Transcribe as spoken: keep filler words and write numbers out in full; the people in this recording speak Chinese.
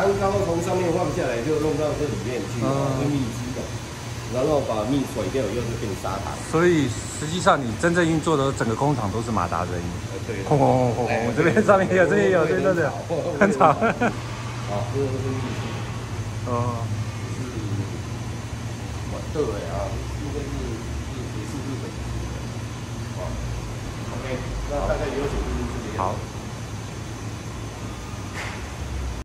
蛋糕从上面放下来，就弄到这里面去，嗯、会密集的，然后把蜜甩掉以后就变砂糖。 所以实际上你真正运作的整个工厂都是马达声音。 呃，对。 轰轰轰轰轰！这边上面也有，这边也有，这边都有，很吵。好， 这个是蜜汁。 哦。 是，我对啊，应该